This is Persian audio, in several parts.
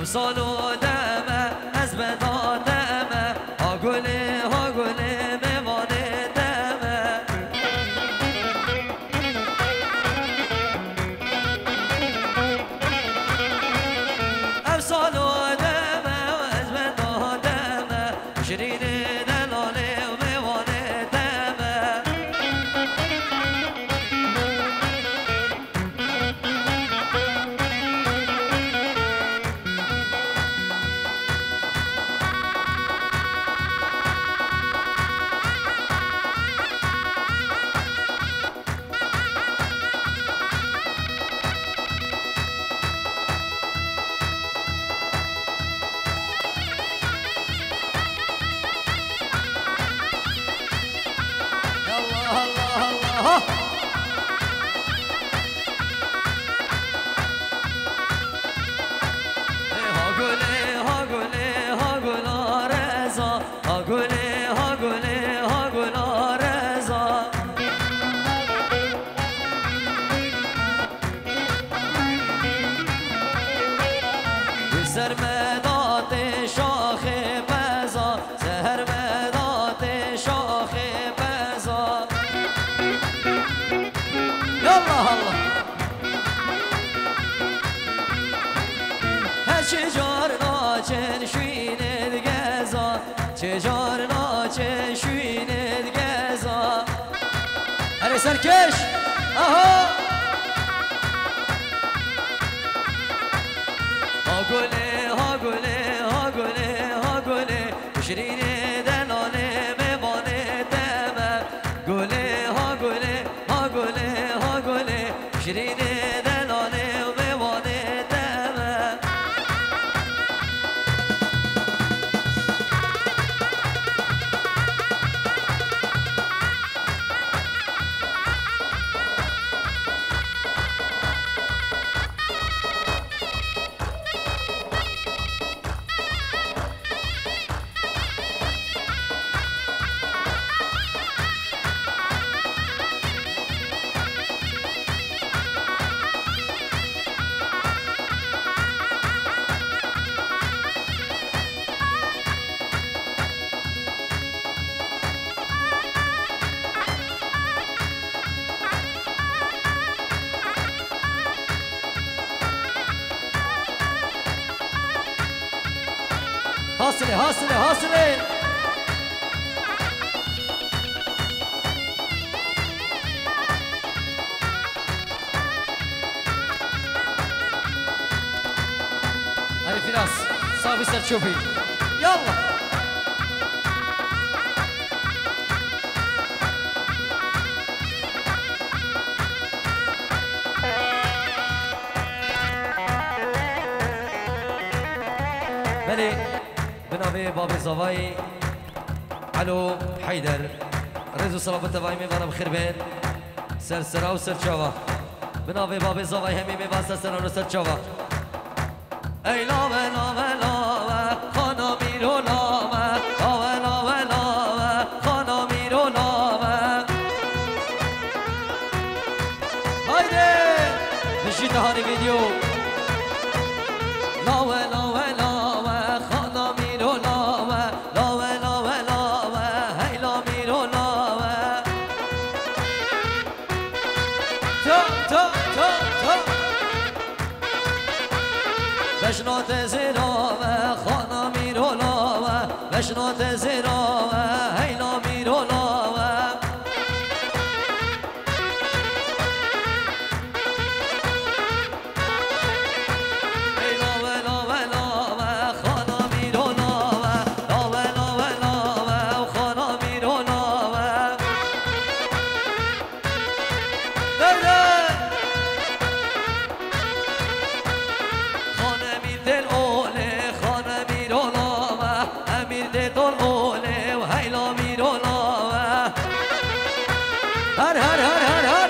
امسال و دمه از بدا دمه ها گله میوانه دمه امسال و دمه از بدا دمه شیرین دلاله و میوانه دمه سر مدات شاخ بزا سهر مدات شاخ بزا يلا الله هر شجار ناچن شوين الجزا شجار ناچن شوين الجزا هر سركش اهو ها گله شیرین دلانه میوانه دمه گله ها گله شیرین دلانه میوانه دمه حاصله هاي فراس صافي صار تشوفي يلا بلي بنابي بابي زواي علو حيدر رزو صلابة تبعي ميوانا بخير بين سرسرا و سرچاوا بنابي بابي زواي همي ميوان سرسرا و سرچاوا اي لاوه لاوه لاوه خانا ميرو لاوه لاوه لاوه لاوه خانا ميرو لاوه هايدي نشيد هاني فيديو لاوه لاوه لاوه خانا ميرو لاوه لاوه لاوه لاوه هيلا ميرو لاوه تا بشنو تزراوه خانا ميرو لاوه بشنو تزراوه هيلا ميرو لاوه هر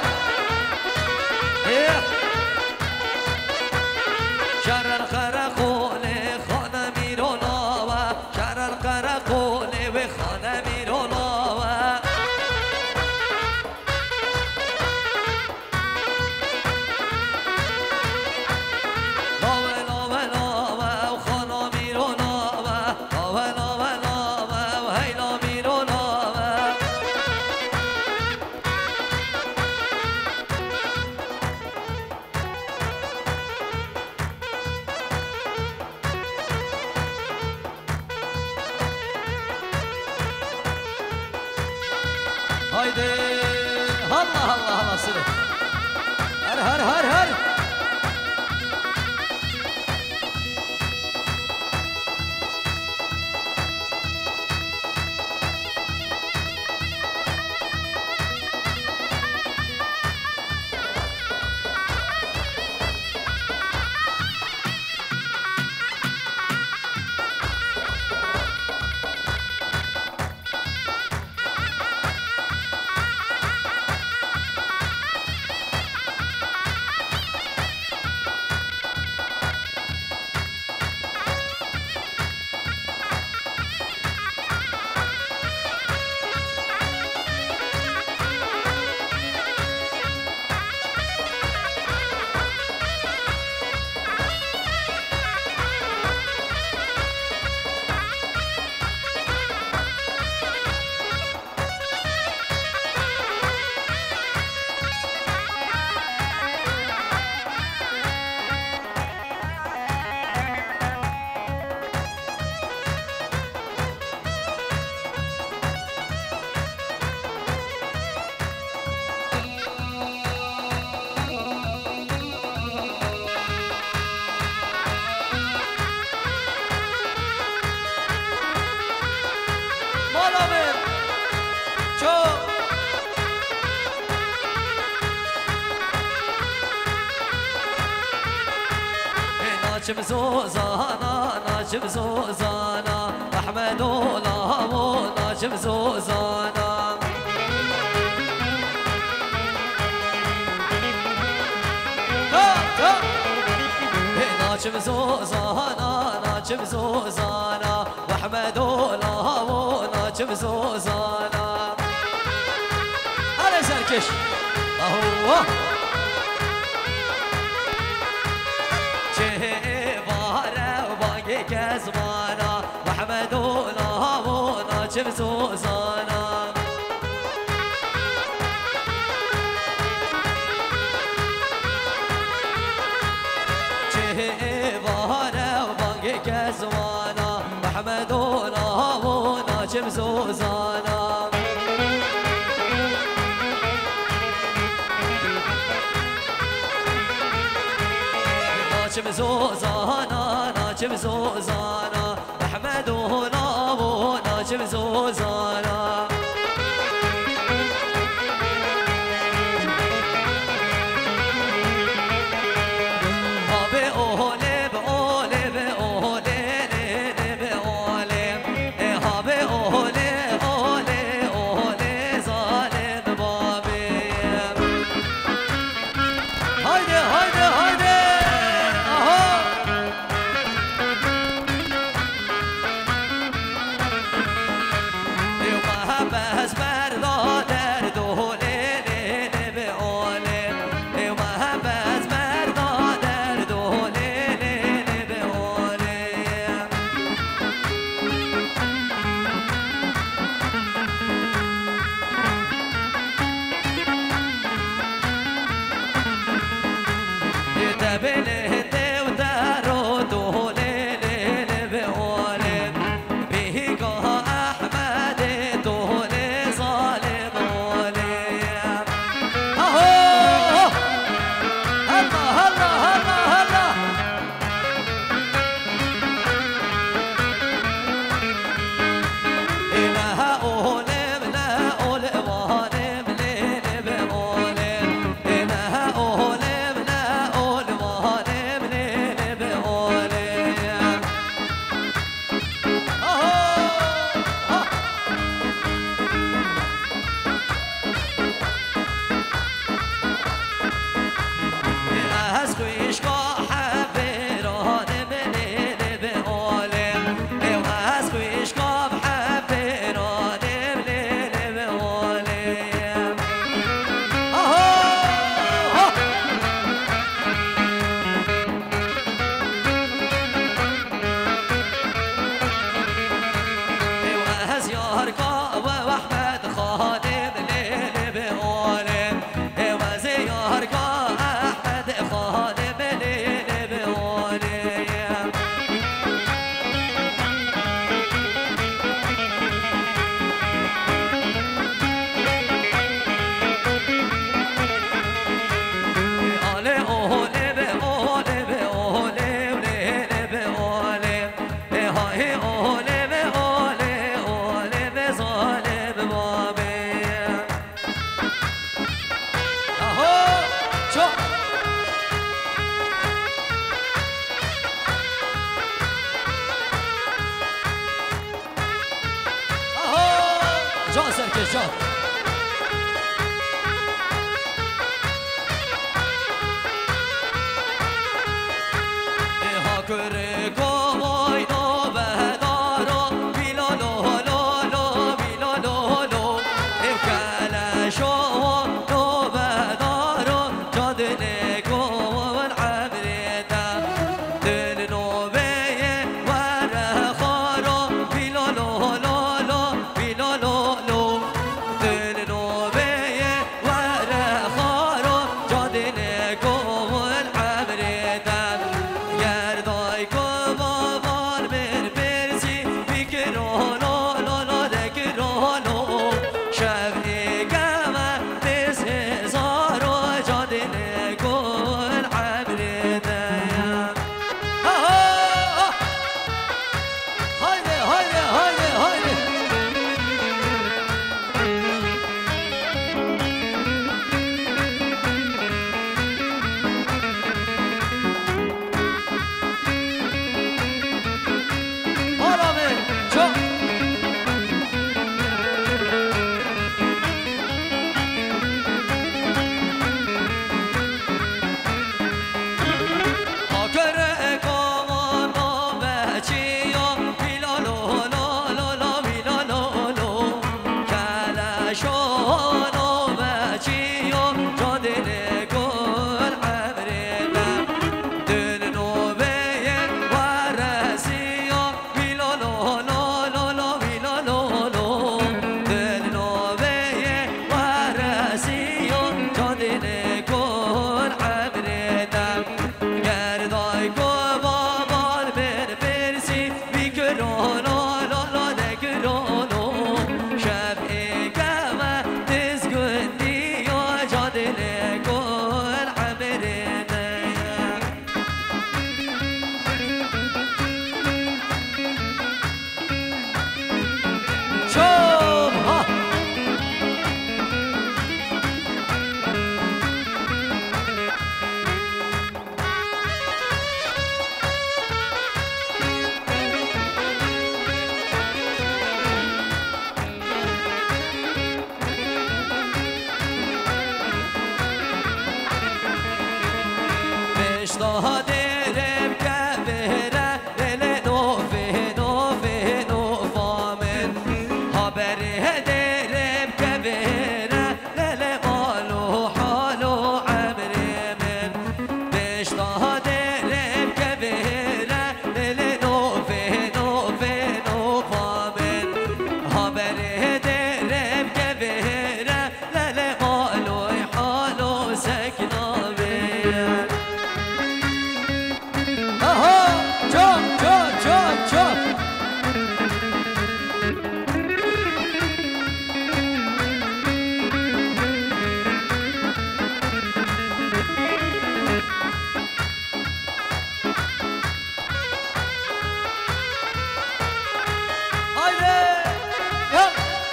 شهر القرقول خانه میروناوه شهر القرقول و خانه میروناوه هايدي الله الله الله سلك هر هر هر هر ناجم زوزانا ناجم زوزانا أحمد ولامو ناجم زوزانا ناجم زوزانا ناجم زوزانا وأحمد ولامو ناجم زوزانا هلا سركش أهو كزمانا محمد ولامو ناجم زوزانا جهبانا وباقي كزمانا محمد ولامو ناجم زوزانا ناجم زوزانا ناجم زوزانا أحمد ولامو ناجم زوزانا هابي أولي بأولي بأولي بأولي هابي أولي أولي أولي ظالم بابي هايدي هايدي هايدي جان سرکش جان ایها کره کوای نو بهدارو بیلا لو لو لو بیلا لو لو ام کلشو نو بهدارو جادن کوان عبریتا دل نو بیه ور خارو بیلا لو لو لو بیلا لو لو دل نو بیه ور خارو جادن کوان عبریتا گردای کو بابار بر برسی بیکرانو لو لو دکرانو شب نگمه دز هزارو جادن کن عبریتا هایده هایده هایده هایده آرامه چون آکره کامانا بچیا بیلا لو لو لو لو بیلا لو لو کلشانو بچیا جادن کن عبریتا دل نو بیه ورسیا بیلا لو لو لو لو بیلا لو لو دل نو بیه ورسیا جادن کن عبریتا گردای کو بابار بر برسی بیکرانو لو لو دکرانو شب اگمه دز گندی یا جادن کن عبریتا شوم ها مشتاق دلم که بره دل نوفه نوفه نوفامن ها بره دلم که بره دل مالو حالو عمر من مشتاق دلم که بره دل نوفه نوفه نوفامن ها بره دلم که بره دل مالو حالو سکنامن جان جان جان جان haydi ya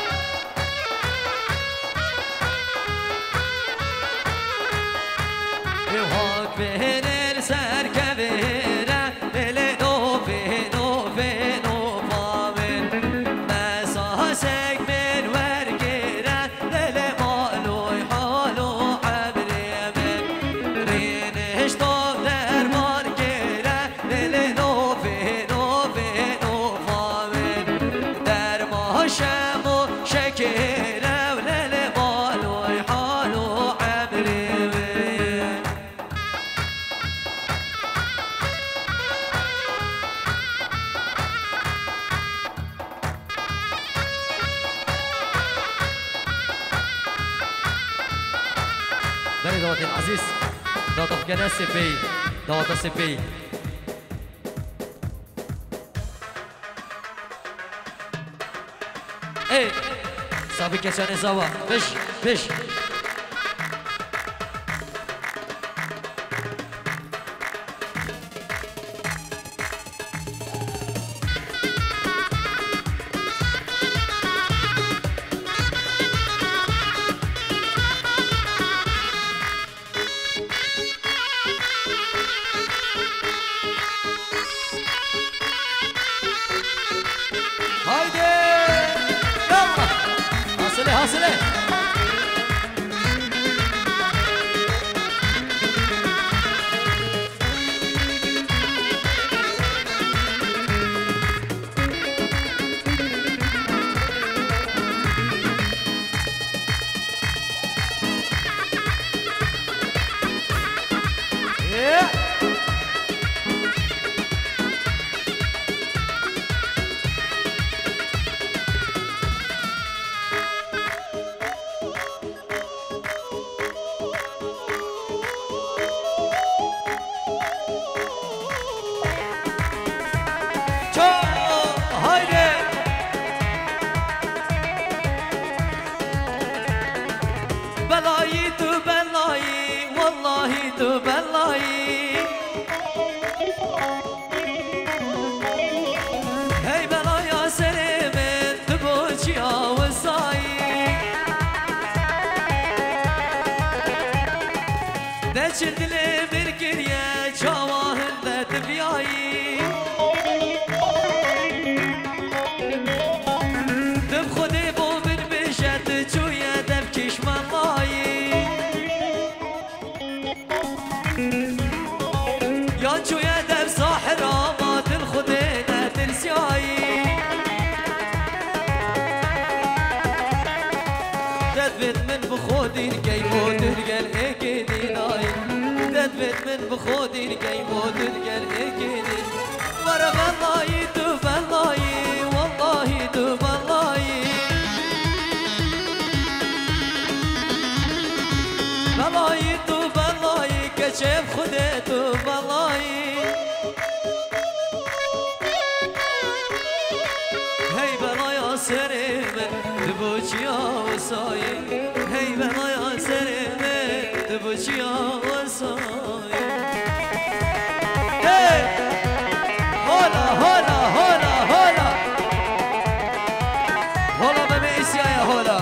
hak verir serkevire dele nofe nofe nofamen mesasek bir vergire dele maloy halo abremen riniş to derman gire dele nofe nofe nofamen derma şemo şekere dele maloy halo abremen بله دوات العزيز دوات افغان سپی دوات سپی ای سابی کسان زوا بش بش تو بلایی هی بلایا سر من تو بوچیا و سایی دچ دل برگریه چاواهنده دبیایی دب خودی بو من بشد چویه دب کشمن لایی یا چویه دب ساحر آما دل خودی ندل سیایی دد بيت من بخودي القيمو تلقى الاكيدي نايم دد بيت من بخودي القيمو تلقى الاكيدي ورا بالله يدوب الله والله يدوب الله بالله يدوب الله كشف خديته بالله هي بلا يا سريمه تبوچيا وساي هي بلا يا سريمه تبوچيا وساي هي هولا هولا هولا هولا هولا بميسيا يا هولا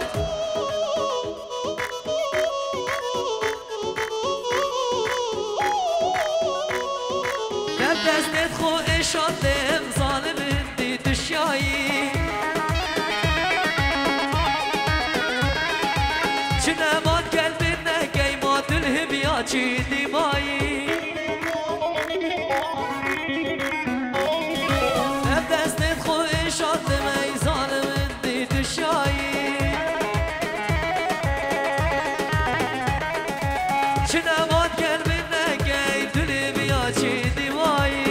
دست ندخو اشادم ظالم دي دشاي شنمان قلبنا قيمات الهبياتي دماي دست ندخو اشادم اي ظالم دي دشاي شنمان قلبنا قيمات الهبياتي دماي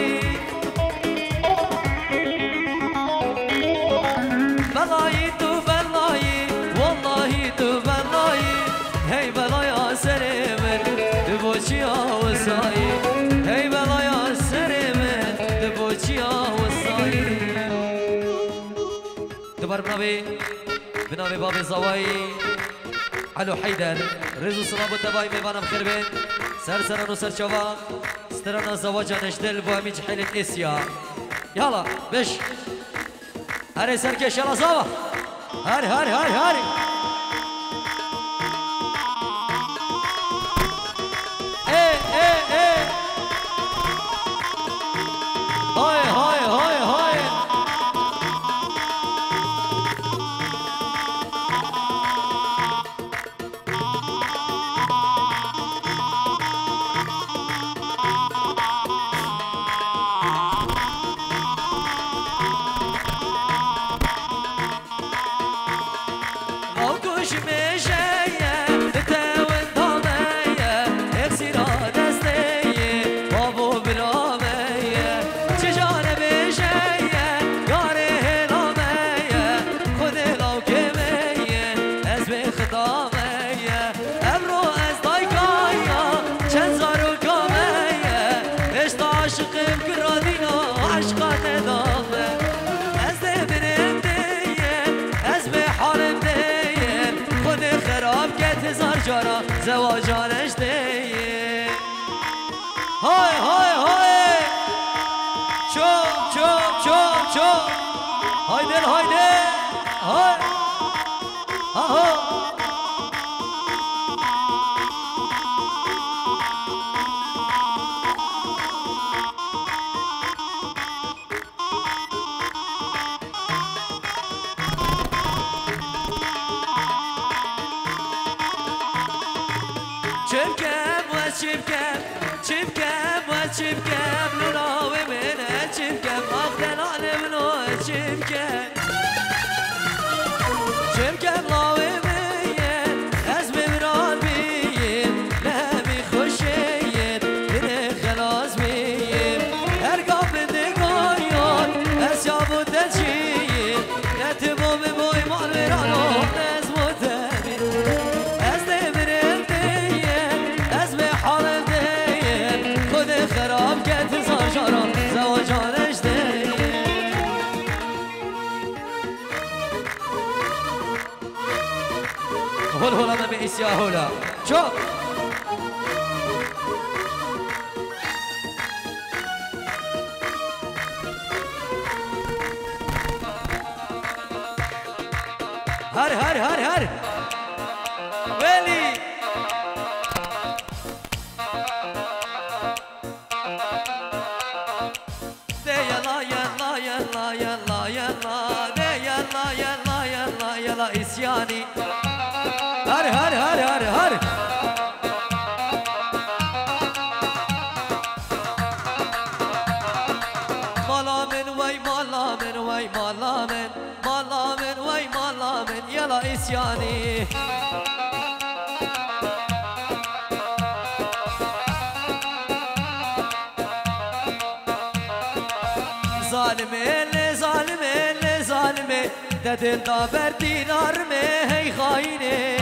بلاي تو بلاي والله تو بلاي هي بلاي سرمن تبوچيا وساي هي بلاي سرمن تبوچيا وساي دبر بنابي باب زواي علو حيدر رزو صلاب التباي ميبانا بخير بين سرسرن وسرشوا سترنا زواجا نجدل بواميج حيلة اسيا يلا بش هاري سركش يلا زوا هاري هاري هاري هاري ايه ايه ايه هاي هاي هاي هاي موكوش مشايا تتاون ضمايا اكسر دستي بابو بلاميا تجانا مشايا ياري لاميا خذ لو كمية اسمي خطاميا امرو از ضايقايا شنزارو كاميا ايش تعشق بكرادينا عشقات دامه از من اسمي حالم خراب كت هزار جارا زواجانش ديه هاي هاي هاي شوف شوف شوف شوف هايدر هايدر هاي ها شبكم وشبكم شبكم وشبكم نراوي من شبكم أخذ العلم لو شبكم شبكم لاوي مين أزمي مرابين لهمي خشين دني خلاص مين أرقام من دقايون أسيابو تنشين نتبو ببوي مالورانو نزمو تامين خراب كت زاجارا زواجانش دي هول هولا ما بيسيا هولا شو هر هر هر هر ویلی ده یلا یلا یلا یلا یلا ده یلا یلا یلا یلا اسیانی هر هر هر هر هر مالامن وای مالامن وای مالامن مالامن وای مالامن یلا اسیانی ظالمه لظالمه لظالمه ده دل دا بر دینار me hey خاینه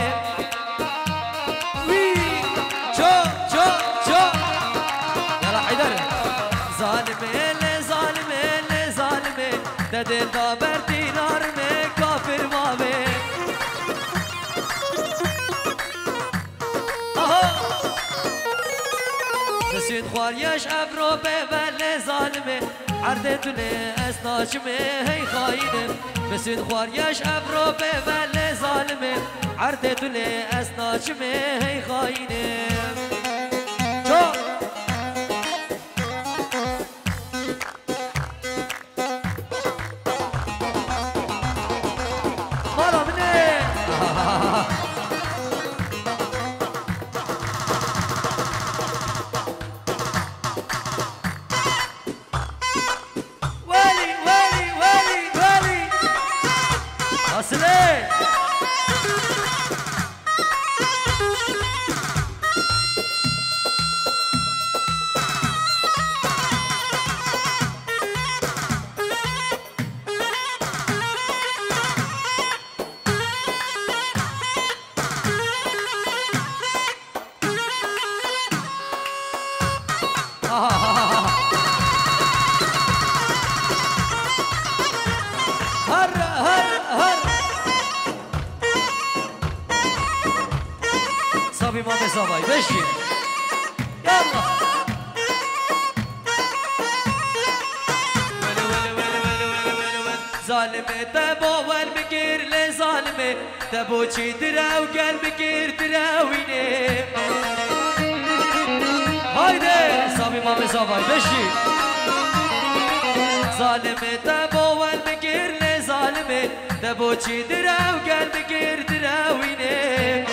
وی چو چو چو یلا حیدر ظالمه لظالمه لظالمه ده دل دا بر دینار me کافر ماوه بسید خواریش افرو به ولی ظالمه عرض تونه اسناچمه هی خاینه بسید خواریش افرو به ولی ظالمه عرض تونه اسناچمه هی خاینه چو مالا منه Asile! ما بزاوای بشین یالا ظالمه تبو والبكير لظالمه تبو چی دراو قلبكير دراوینه هایده صابی ما بزاوای بشین ظالمه تبو والبكير لظالمه تبو چی دراو قلبكير دراوینه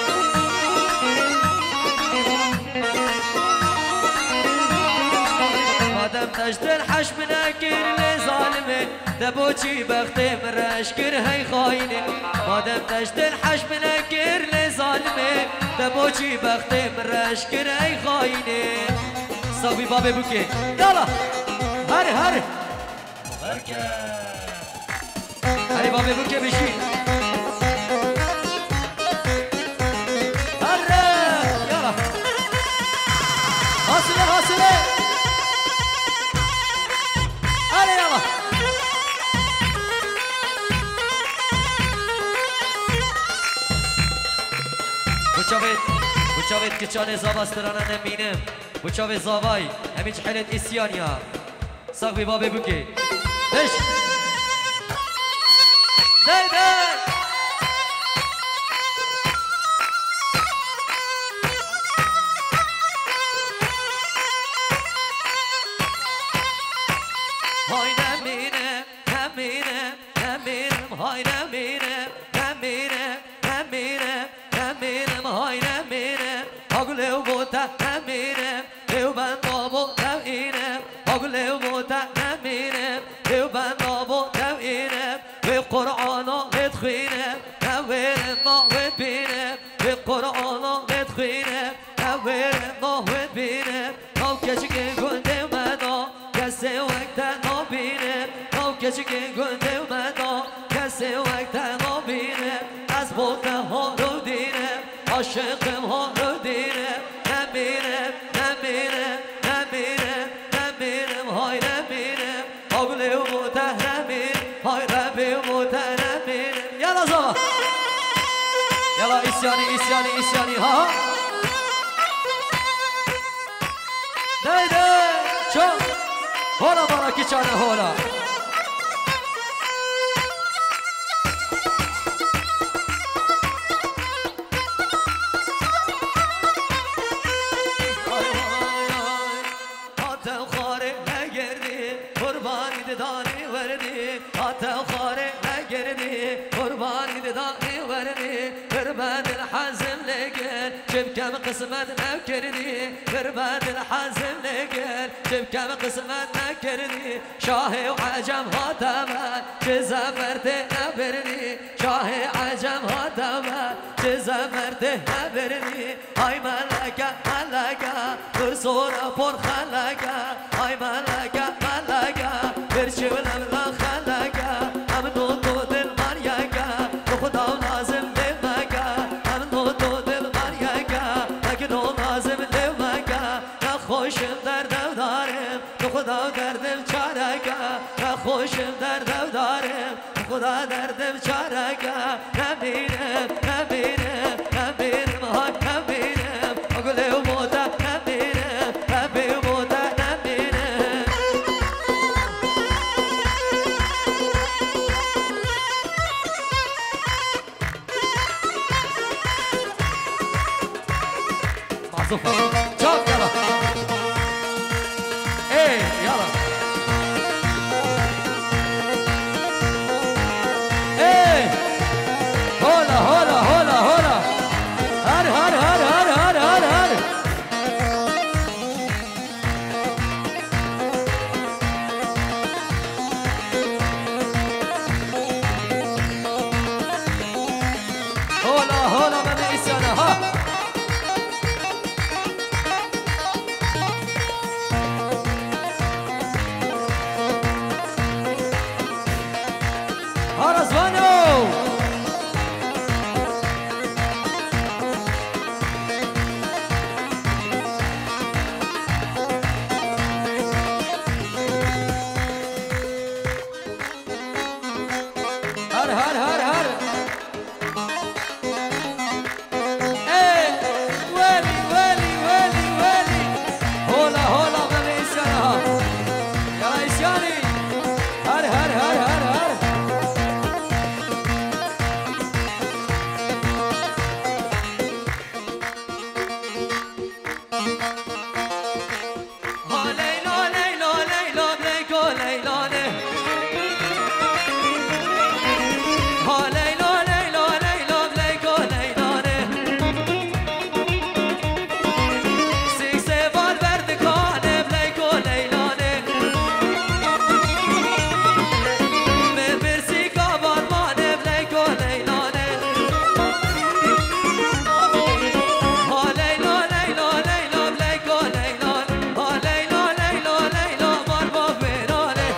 مادم تشت الحش مناكر لظالمه دبوچی بختي من رشكر هاي خاينه مادم تشت الحش مناكر لظالمه دبوچی بختي من رشكر هاي خاينه صافي بابي بوكي يلا هر هر بركة هاي بابي بوكي بشي هر يلا حاصله حاصله هلا يلا بچاوید که چانه زاواسترانه نمینم بچاوید زاوای همیچ حلت اسیانیا ساقبی بابی بکی دش دی دی های نمینم نمینم نمینم های نمینم نمینم نمینم نمینم های نمینم اگلو بوتا نمینم دیو بندابو نمینم اگلو بوتا نمینم دیو بندابو نمینم به قرآن ندخینم نویرم ناوید بینم به قرآن ندخینم نویرم ناوید بینم نو کشی که گنده منا کسی وقت نبینم نو کشی که گنده منا کسی وقت نبینم از بوته ها رو دینم عاشقم ها رو دینم نمیرم نمیرم نمیرم نمیرم های نمیرم اگلی و متهرمین های ربی و متهرمین یلا زما یلا ایسیانی ایسیانی ایسیانی ها دیده چون هولا بارا کی چانه هولا قسمت نکردی برباد الحزم نگل شبکم قسمت نکردی شاه و عجم ها تمن چه زفرته نبردی شاه عجم ها تمن چه زفرته نبردی های ملکه ملکه بر سورا پر خلکه های ملکه ملکه بر شولم را خلکه هم دو دل مریکه خدا لازم دمکه هم دو دل مریکه نکنو لازم دمکه نخوشم دردم دارم خدا دردم چارکه نخوشم دردم دارم خدا دردم چارکه نمیرم نمیرم نمیرم های نمیرم اگله و موتا نمیرم نمی و موتا نمیرم معصوف چاپ یلا ای یلا ای هولا هولا هولا هولا هر هر هر هر هر هر هر هولا هولا من ایسانه ها هارزوانو هر هر هر هر ايه ويلي ويلي ويلي ويلي هولا هولا من إسيانها يلا إسياني هر هر هر هر هر ها ليلى ليلى ليلى بليكو ليلانه ها ليلى ليلى ليلى بليكو ليلانه سيكسي بالبرد كانه بليكو ليلانه من برسي كابان مانه بليكو ليلانه ها ليلى ليلى ليلى بليكو ليلانه ها ليلى ليلى ليلى مربا بينانه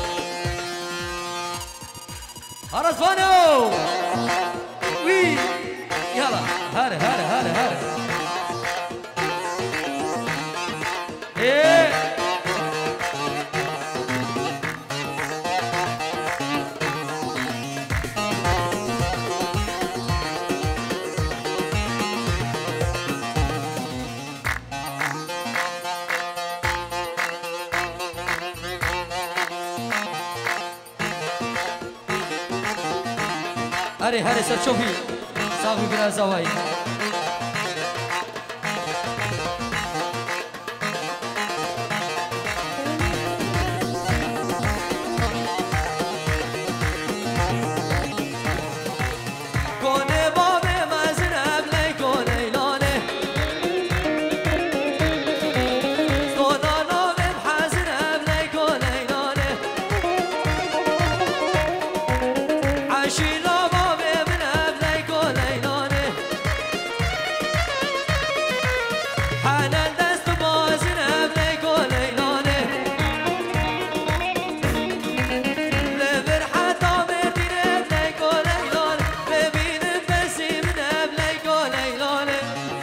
هرزوانو وي يلا هر هر هر هر ايه هري هري سرچوبي صافي بلا زواي كوني بابي مزرب لي كوني لوني كونا نومي بحزرب لي كوني لوني عشي لا بابي من أبلي كوني لوني حنان دست بازن أبلي كوني لوني لبر حتى مردين أبلي كوني لوني ببين بسي من أبلي كوني لوني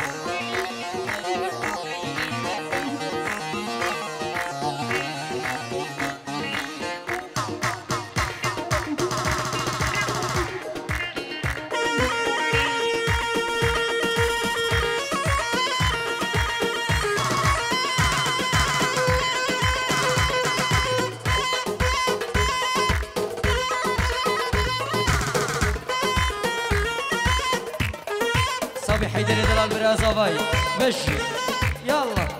صبي حيدر دلال برازافاي مش يلا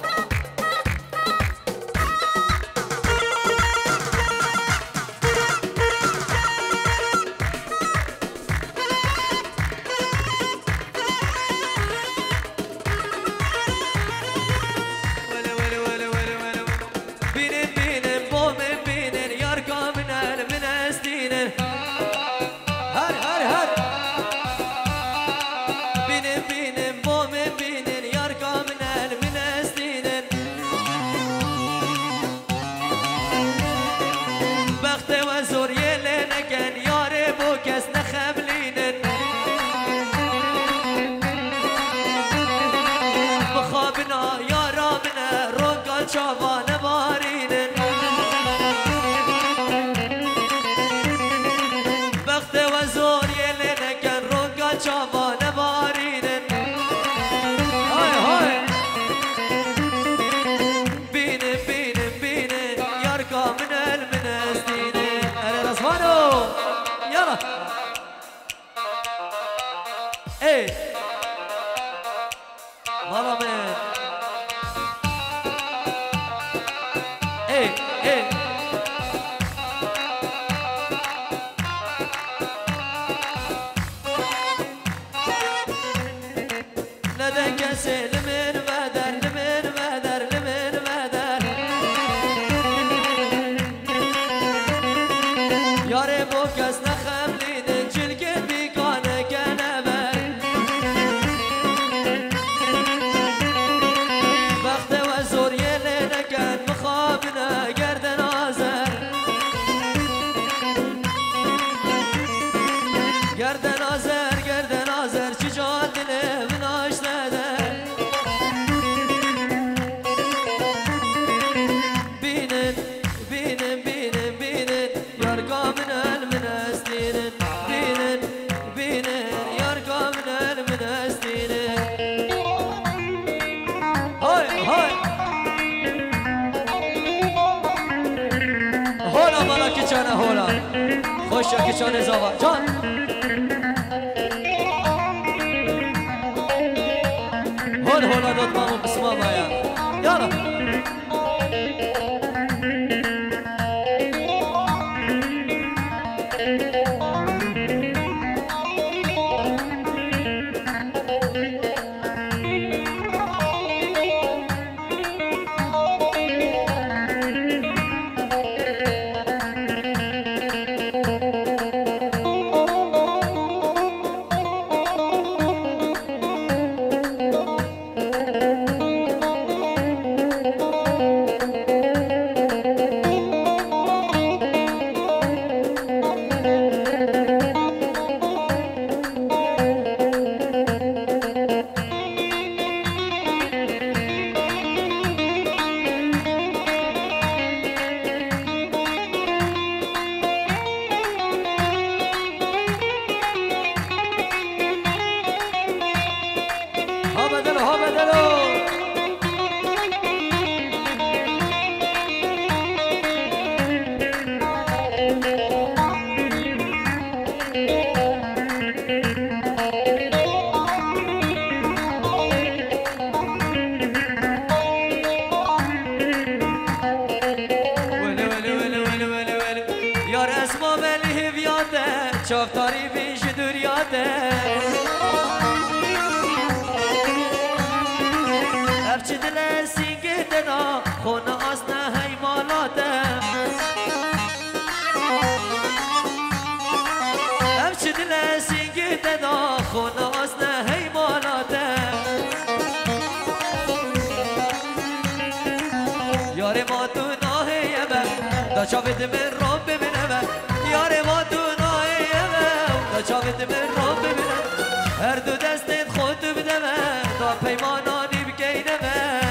دنیا یارا منه رنگا چاوان بارینن وقت و زور یلی نکن رنگا چاوان بارینن های های بینن بینن بینن یار کامنل من استینن اره رسمانو یالا ای مالا من ای ای ندن کسی لمن مدر لمن مدر لمن مدر یاره بو کس نخملیدن جلگن بیگانه کنبر وقت و زور یلی نکن مخابنه گردن آزر گردن آزر گردن آزر چی جان دله مناش ندر بینن بینن بینن بینن یارگا منن من استینن بینن بینن یارگا منن من استینن های های هولا مالا کچانه هولا خوشا کچانه زاوا جان هول هولا دوت مامو بسم الله يا يلا چافتاری بیش دوریاته افچه دل سینگه دنا خونه آسنه حیماناته افچه دل سینگه دنا خونه آسنه حیماناته یار ما تو ناهیه دا چاوید من رو ببینه یار ما تو چاوید من رو ببینم هر دو دستت خود بدم دا پیمانانی بگینم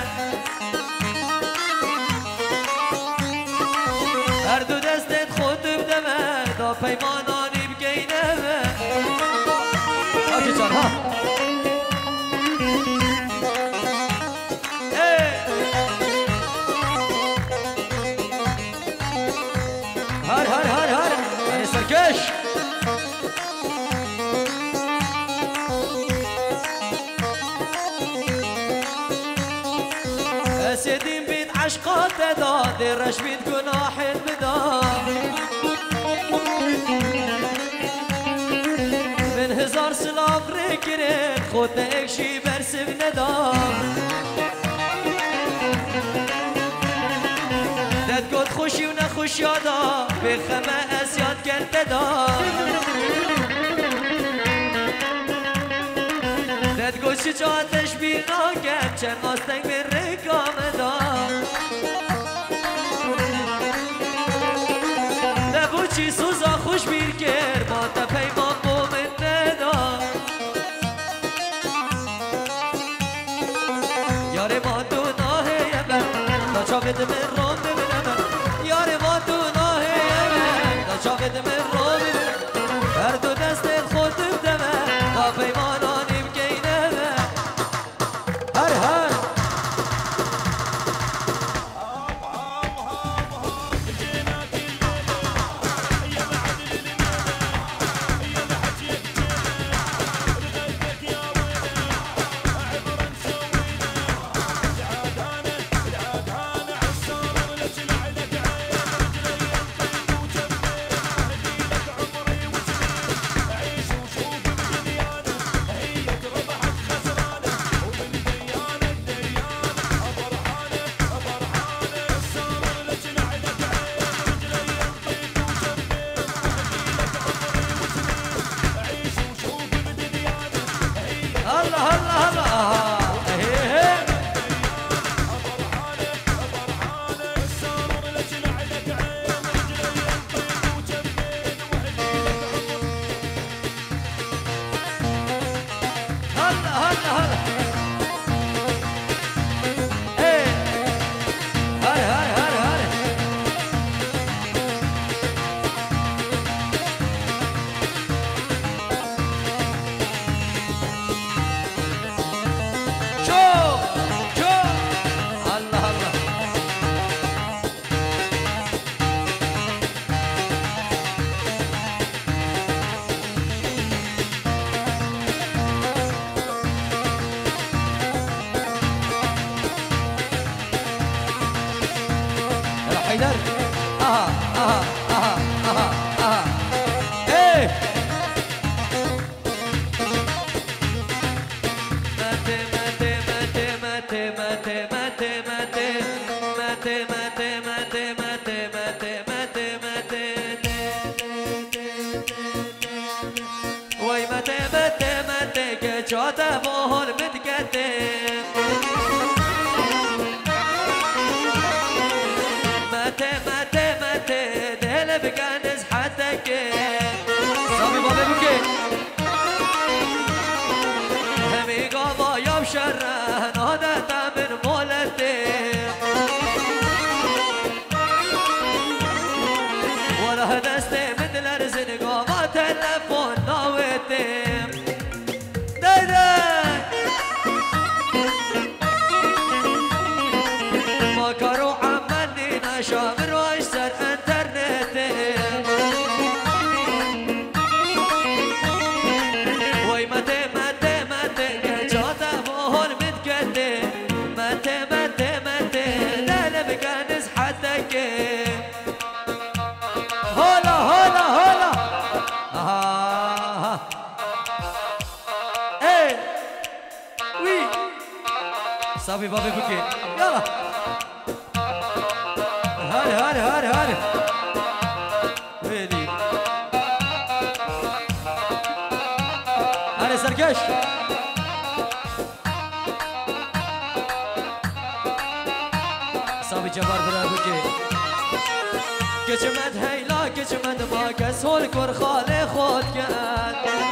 هر دو دستت خود بدم دا پیمانانی بگینم آکی جان ها هر هر هر هر یعنی سرکش سيدين بيت عشقات داد الرش بيت جناح البدار من هزار سلاف ركرين خود اكشي برسم ندار داد قد خوشي ونخوش يادا بخمة اسياد كنت دار داد قد شجاعتش بيناكم چند قاستنگ من رکام دار دبو چی سوزا خوش بیر کر ما تا پیمان مومن ندار یار ما شافت من روم ببینم یاری ما تو ناهیم دا شافت من روم ببینم هر دو دست خود دمه با پیمانانیم گینمه هر هر حيدر اها اها اها اها اها ايه ماتي ماتي ماتي ماتي ماتي ماتي ماتي ماتي ماتي ماتي ماتي ماتي ماتي وي ماتي ماتي ماتي كجوتا بوهر متقدم بكنز حدك صافي بابي بوكي همي قضا يوم شره نادت من مولتي ولا هدستي مثل ارزن قضا تلفون ناويتي ما كانوا عملني نشامر واشتر هولا هولا هولا ايه وي صافي بابي بوكي يلا هاري هاري هاري هاري ويلي هاري سركش صافي جبار برا بوكي كجمد هيلا كجمد ما كسول كور خالي خود كان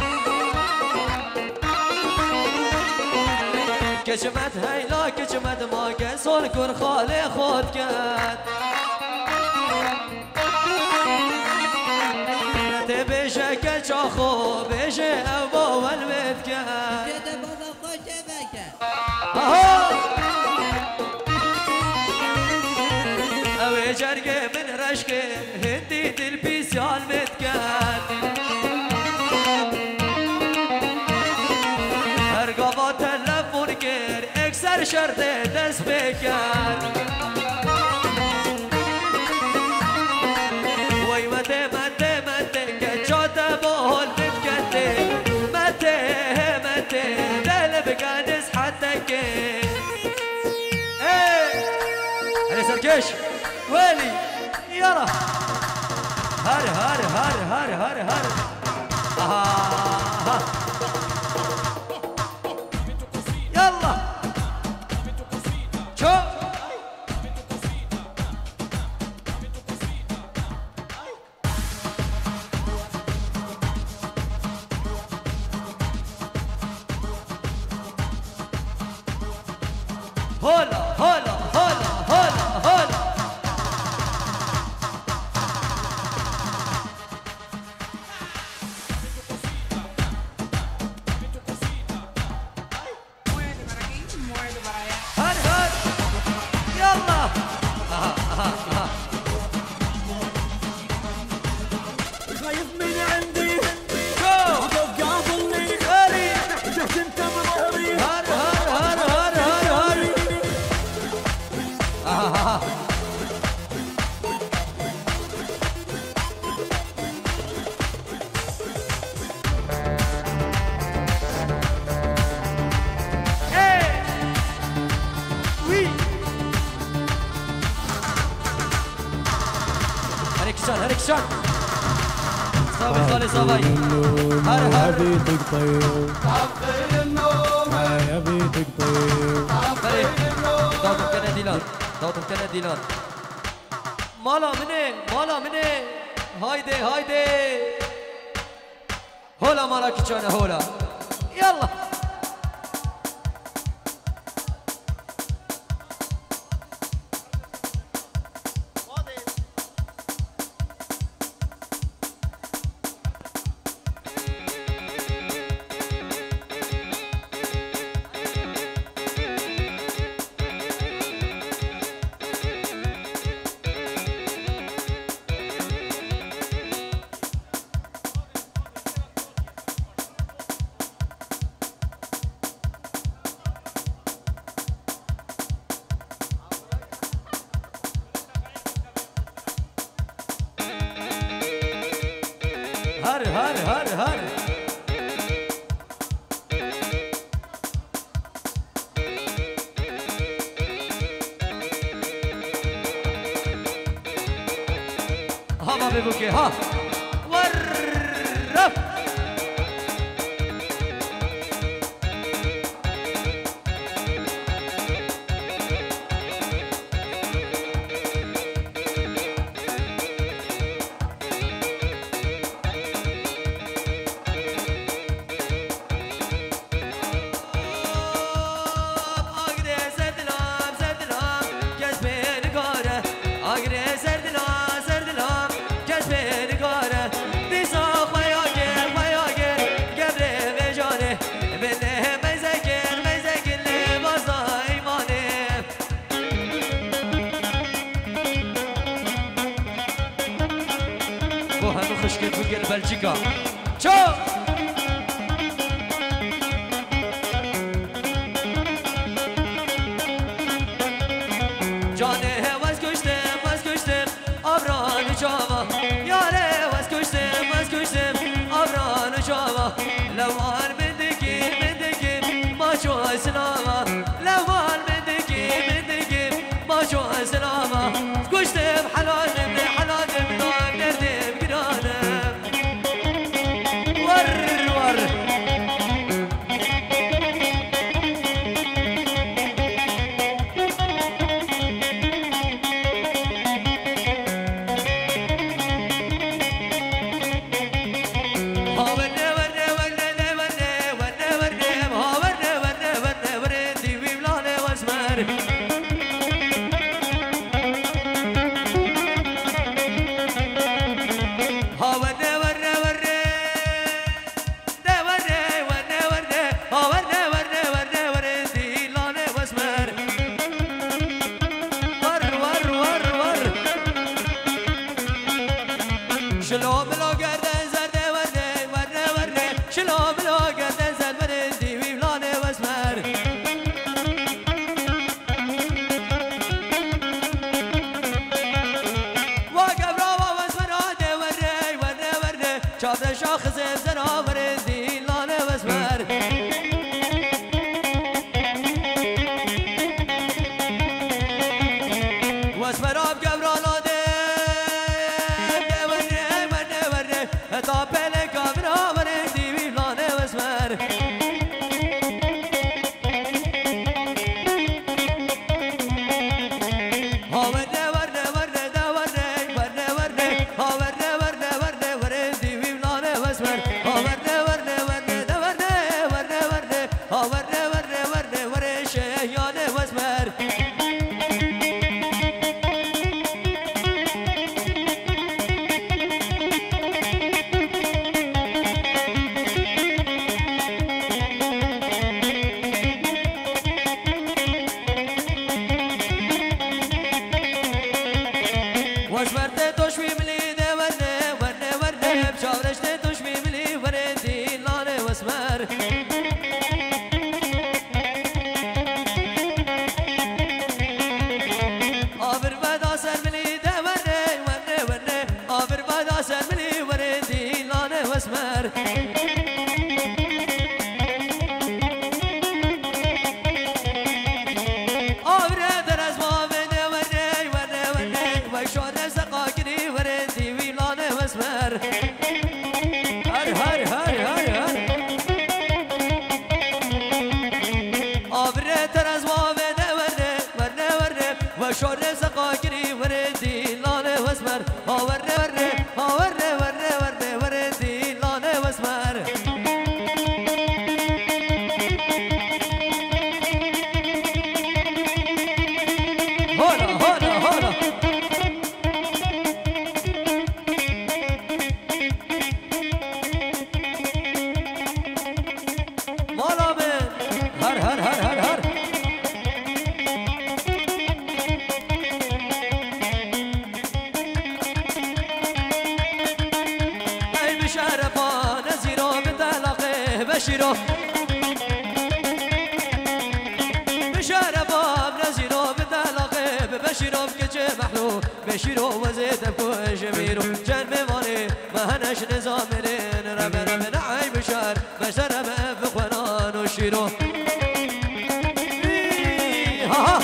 كجمد هيلا كجمد ما كسول كور خالي خود كان تبي شكل شاخو بيجي ابو والبيت كان اوي جرقه من رشقه هندي تلبيسيال متكان هرقبا تلفون كير اكسر شرطه دست بكان وي متى متى متى كجوته بول متكتي متى متى دل بقادس حتى كي ايه علي سركش ويلي يلا هاري هاري هاري هاري هاري هاري يلا شو هولا هولا هولا هولا هركشان صافي خالي صافي هر بيتك طيب عقل النوم يا بيتك طيب داوتم كنا ديلان داوتم كنا ديلان مالا مني هايدي هولا مالا كيشانا هولا يلا هر ها ما ببوكي ها ورف خشكت في قلب بلجيكا شو جاني واز كشتم ابران جاوا ياري واز كشتم ابران جاوا لوان مندكي ما شو سلاما لوان مندكي ما شو سلاما كشتم حلال نام دردم جرانم ور شاخص زناور ديلان واسمر واسمر اب قبرالا ورنه تا پله قبراور ديلان واسمر Never وشور زقاقري وردي لانه واسمر هاوري وري هاوري وري وري وردي لانه واسمر هولا هولا هولا مالا من هر هر هر هر هر ای بشرفا نزیرو بتلاقه بشیرو بشرفا نزیرو بتلاقه بشیرو کچه محلو بشیرو وزید بکو جمیرو جن میوانی مهنش نظامرین رب رب نعی بشر بشرف بخوران و شیرو ها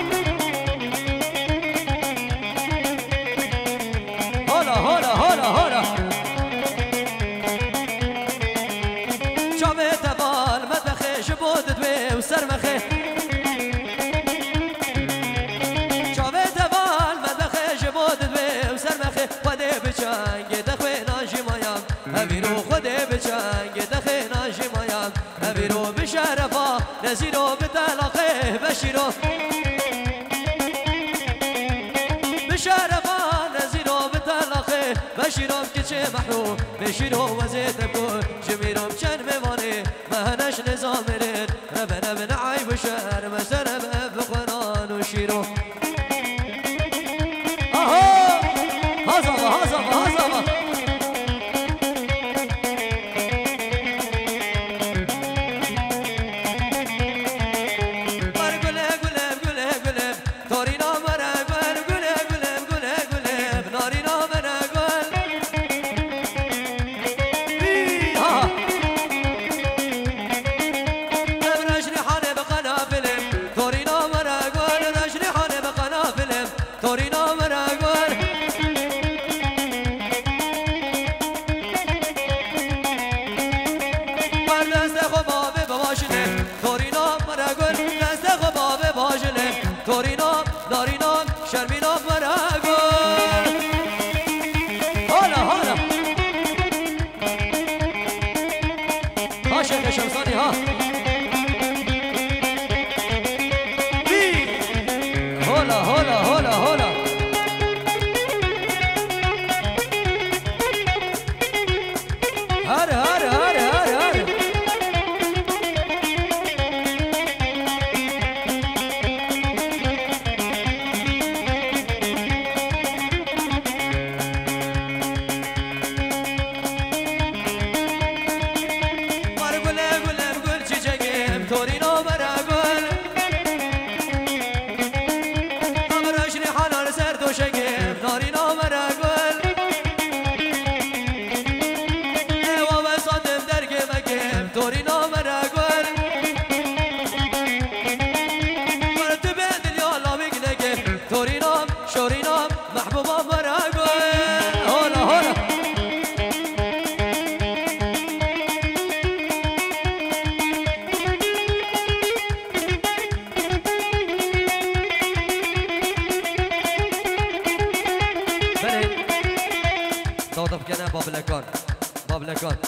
هولا هولا هولا هولا شامي تبال مدخي شبود دوي وسرمخي شامي تبال مدخي شبود دوي وسرمخي ودي بچانگي دخوي ناجي مايام هبيرو خدي بچانگي دخي ناجي مايام هبيرو بشرفا نزيرو بتلاقيه بشيرو بشرفا نزيرو بتلاقيه بشيرو كچه محرو بشيرو وزيد بكو جميرو چن ميواني مهنش نظامرين ربنا من عيب وشهر مسرب بقران وشيرو اهو هزبا هزبا هزبا بابلکان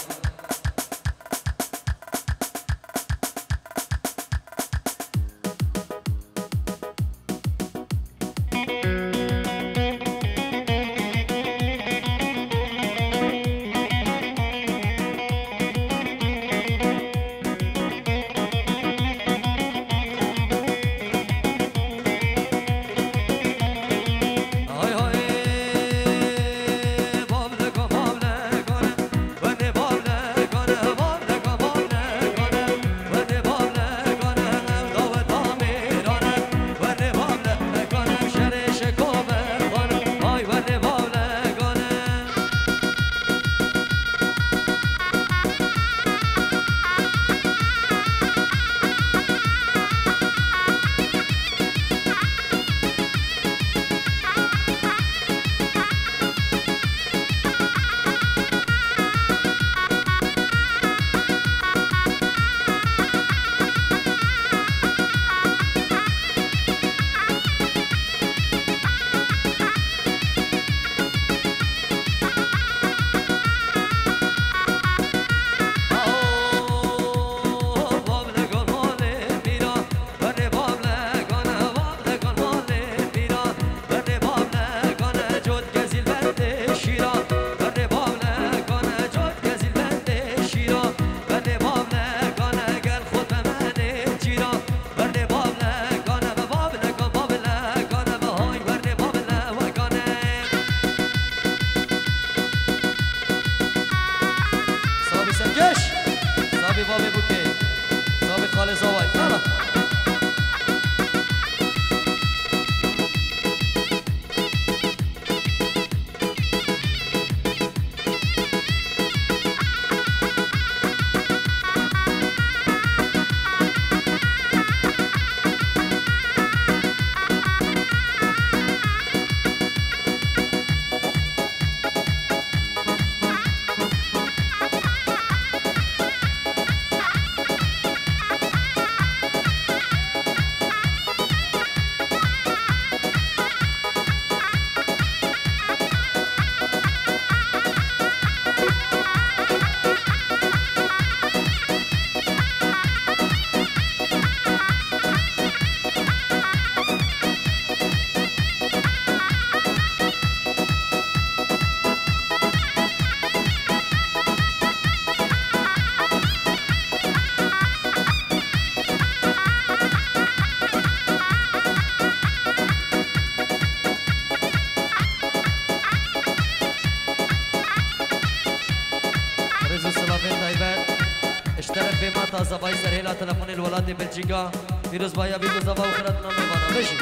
بابلکان تا زبای سرهلا تلفن الولاد بلژیکا دیروز بایا بی مصطفی و خیرت نام میبانم بشی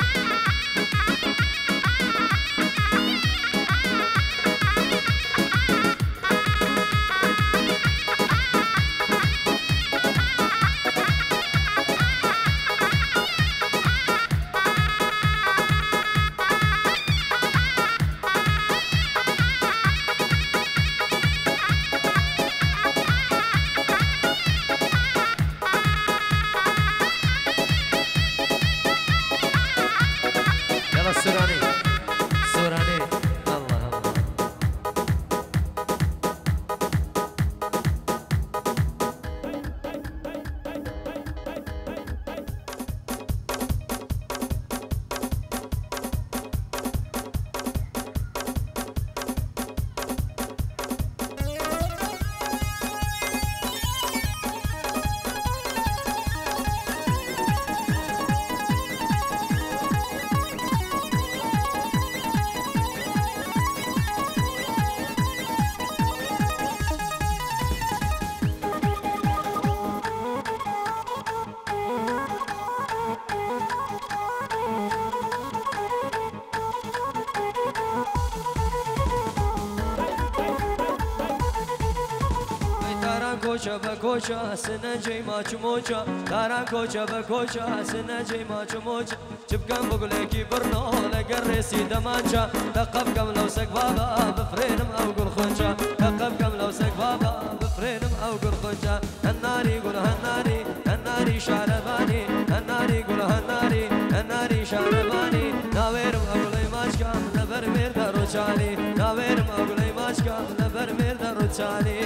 کوچه به کوچه سنجی ماچ موچه دارم کوچه به کوچه سنجی ماچ موچه جبكم بقول كي برنو لقى رسيد مانشا تقبكم لو سك بابا بفرينم او قول خنشا تقبكم لو سك بابا بفرينم او قول خنشا هناري قول هناري هناري شارباني هناري قول هناري هناري شارباني ناويرم اقول ماشكا نبر مير دروچاني ناويرم اقول ماشكا نبر مير دروچاني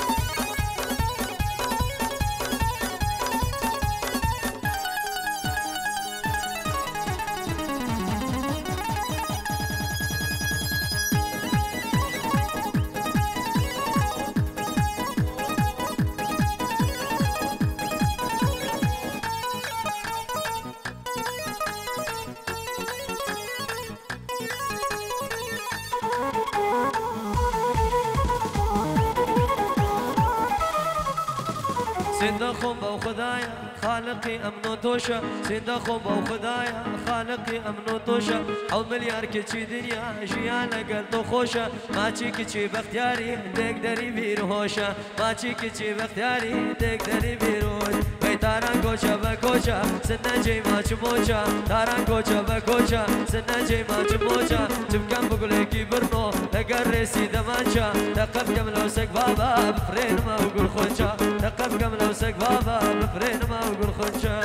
سيدا خمبا وخدايا خالقي أمنو توشا سيدا خمبا وخدايا خالقي أمنو توشا حول مليار كتشي دنيا جيانا قلتو خوشا ماشي كتشي باختياري تقدري بيروشا ماشي كتشي باختياري تقدري بيروش تاران كوشا بكوشا سنجي ماچ موچا تاران كوشا بكوشا سنجي ماچ موچا جبكم بقولكي برنو لقر رسيد مانشا تقبكم لو سك بابا بفرين ما وقول خنشا تقبكم لو سك بابا بفرين ما وقول خنشا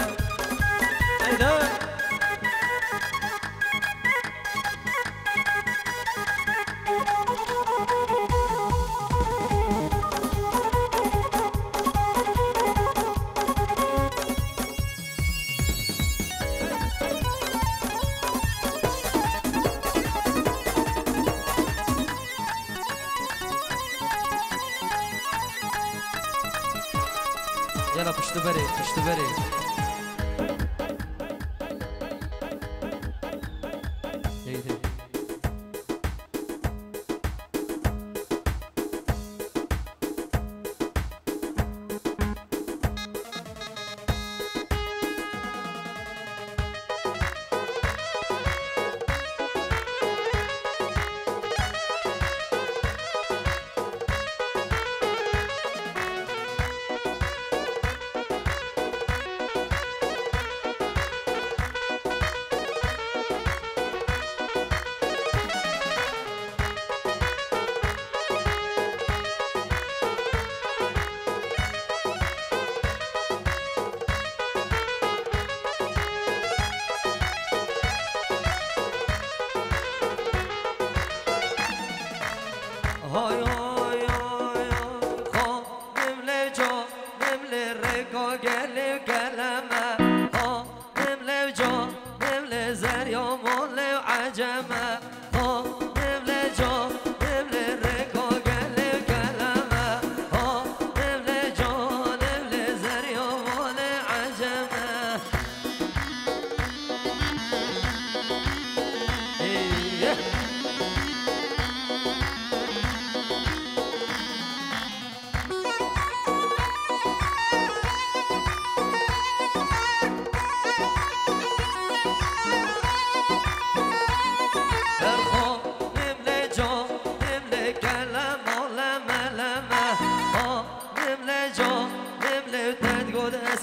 يلا پشت بری پشت بری هاي هاي هاي خا نملي جو نملي ريكو قلي كلمة خا نملي جو نملي زريو مولي وعجمة خا نملي جو نملي ريكو قلي كلمة خا نملي جو نملي زريو مولي عجمة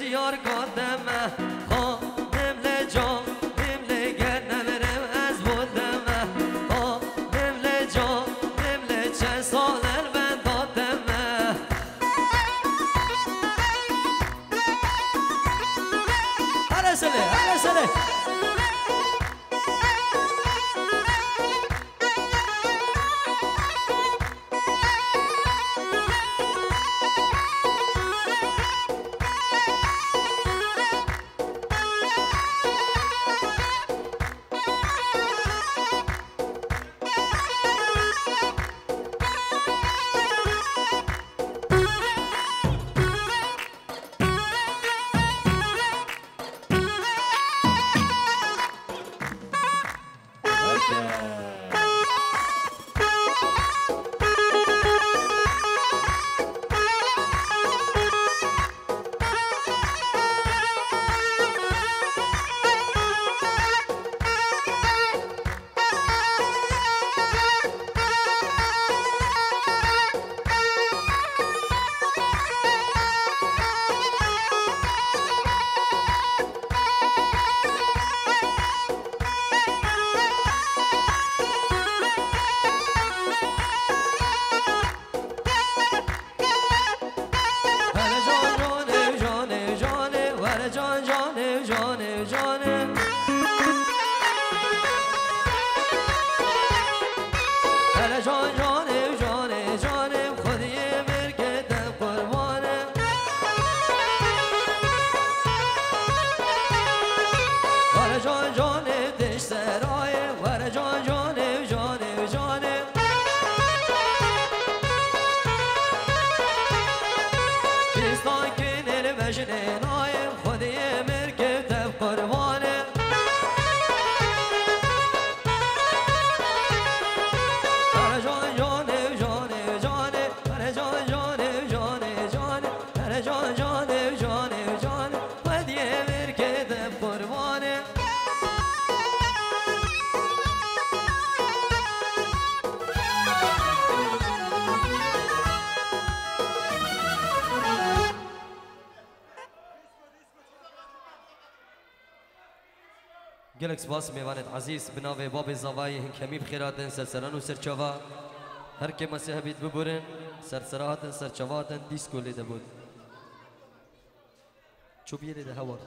یار گادمه خانم لجان نمله گر نمرم از بودمه نمله جان نمله چه سالر من دادمه هر سله گلک سپاس میوانت عزیز بناوی باب زوای هنگمی بخیراتن سرسران و سرچوا هر که مسیح بید ببورن سرسراتن سرچواتن دیسکو لیده بود چوبیه لیده هوا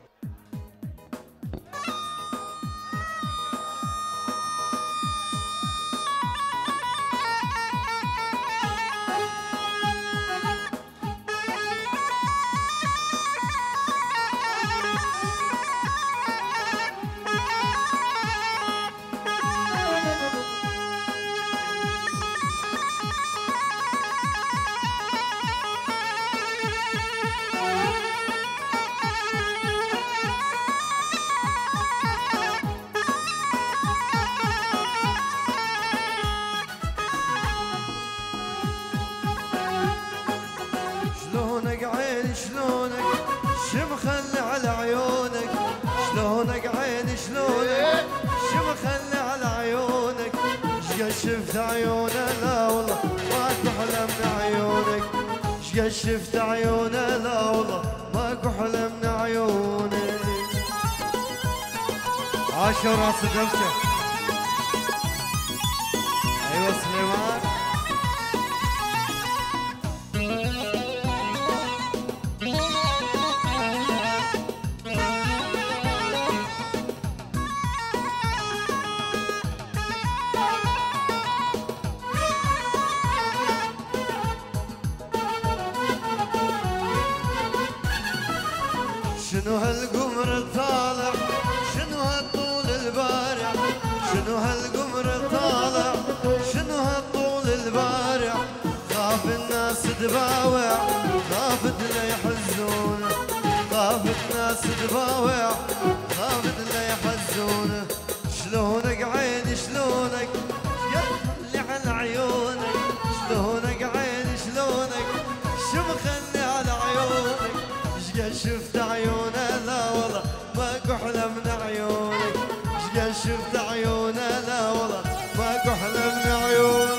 شمخلي على عيونك شلونك عيني شلونك شمخلي على عيونك شقد شفت عيونه لا والله ماكو حلم من عيونك شقد شفت عيونه لا والله ماكو حلم من عيونك عاشر راس دمشه ايوه سليمان شنو هالقمر طالع شنو هالطول البارع شنو هالقمر طالع شنو هالطول البارع خاف الناس تباوع خافت لا يحزونه خاف الناس تباوع خافت لا يحزونه شلونك عيني شلونك يخلي على عيونك شلونك عيني شلونك شو مخلي على عيونك شقد شفت عيونه لا والله ماكو احلى من عيونك شقد شفت عيونه لا والله ماكو احلى من عيونك